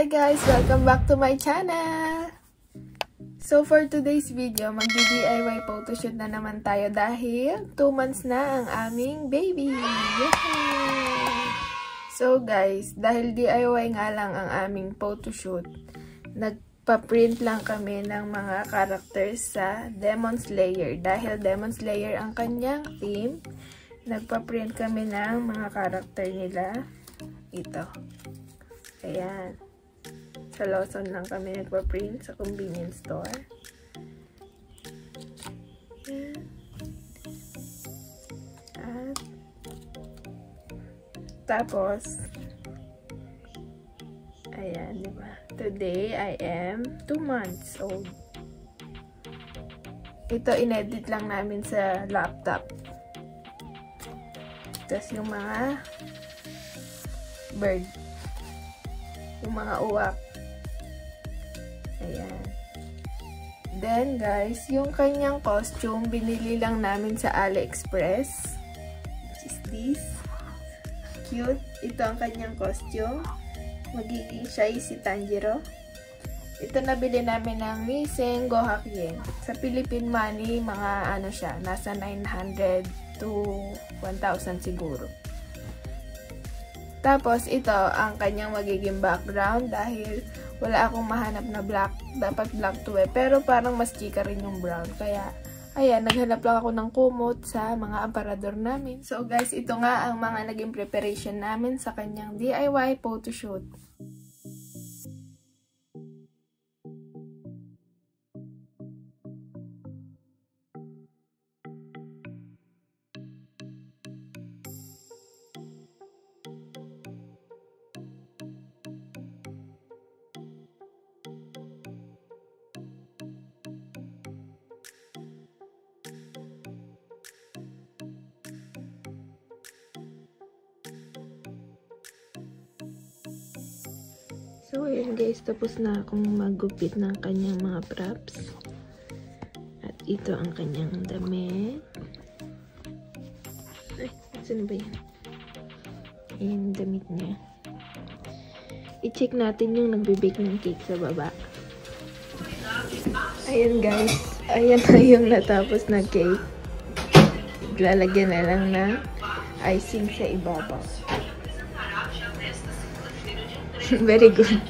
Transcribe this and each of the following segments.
guys! Welcome back to my channel! So for today's video, mag-DIY photoshoot na naman tayo dahil 2 months na ang aming baby! Yay! So guys, dahil DIY nga lang ang aming photoshoot, nagpa-print lang kami ng mga characters sa Demon Slayer. Dahil Demon Slayer ang kanyang theme, nagpa-print kami ng mga character nila. Ito. Ayan. Sa Lawson lang kami nagpa-print sa convenience store. Ayan. At tapos ayan, diba? Today I am 2 months old. Ito inedit lang namin sa laptop. Tapos yung mga bird, yung mga uwak. Ayan. Then guys, yung kanyang costume binili lang namin sa AliExpress, which is this. Cute. Ito ang kanyang costume. Magiging siya si Tanjiro. Ito nabili namin ng Miseng Gohak Yen. Sa Philippine money, mga ano siya, nasa 900 to 1,000 siguro. Tapos ito ang kanyang magiging background dahil wala akong mahanap na black. Dapat black to pero parang mas chika rin yung brown. Kaya ayan, naghanap lang ako ng kumot sa mga aparador namin. So guys, ito nga ang mga naging preparation namin sa kanyang DIY photoshoot. So, ayan guys, tapos na akong maggupit ng kanyang mga props. At ito ang kanyang damit. Ay, saan ba yan? Ayan, damit niya. I-check natin yung nagbe-bake ng cake sa baba. Ayan guys, ayan na yung natapos na cake. Lalagyan na lang ng icing sa ibabaw. Very good.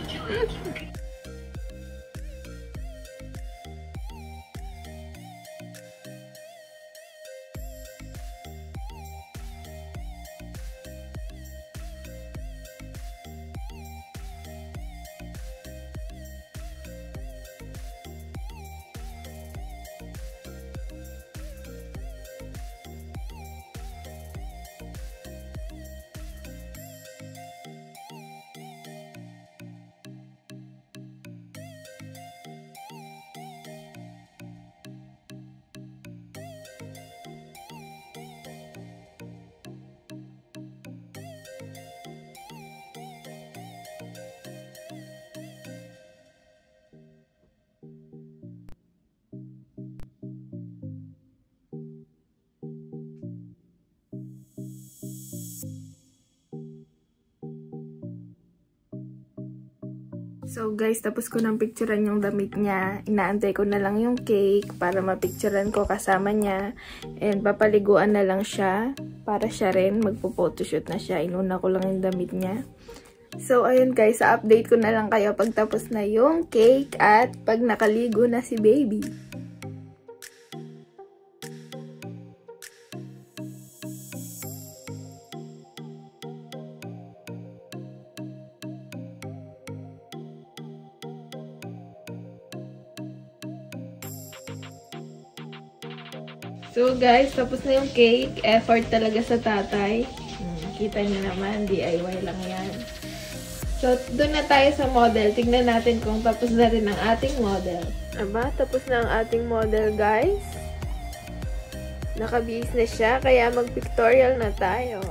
So guys, tapos ko nang picturean yung damit niya. Inaantay ko na lang yung cake para mapicturean ko kasama niya. And papaliguan na lang siya para siya rin magpo-photoshoot na siya. Inuna ko lang yung damit niya. So ayun guys, sa-update ko na lang kayo pag tapos na yung cake at pag nakaligo na si baby. So guys, tapos na yung cake. Effort talaga sa tatay. Kita niyo naman, DIY lang yan. So, doon na tayo sa model. Tignan natin kung tapos na rin ang ating model. Aba, tapos na ang ating model guys. Nakabihis na siya, kaya mag-pictorial na tayo.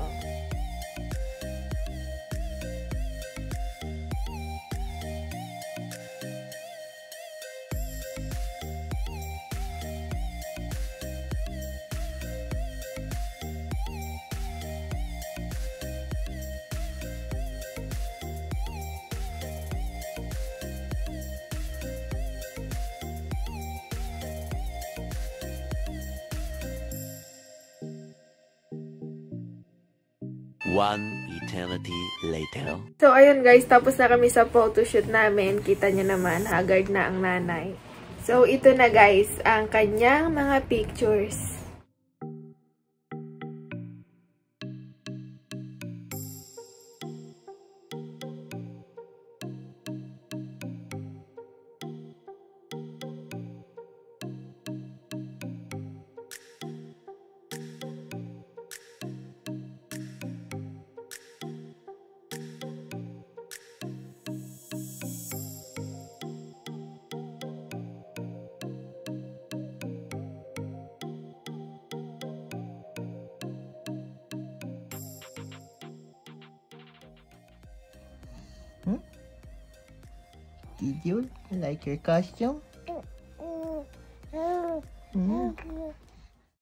One eternity later. So, ayun guys, tapos na kami sa photoshoot namin. Kita nyo naman, haggard na ang nanay. So, ito na guys, ang kanyang mga pictures. Did you like your costume? Hmm?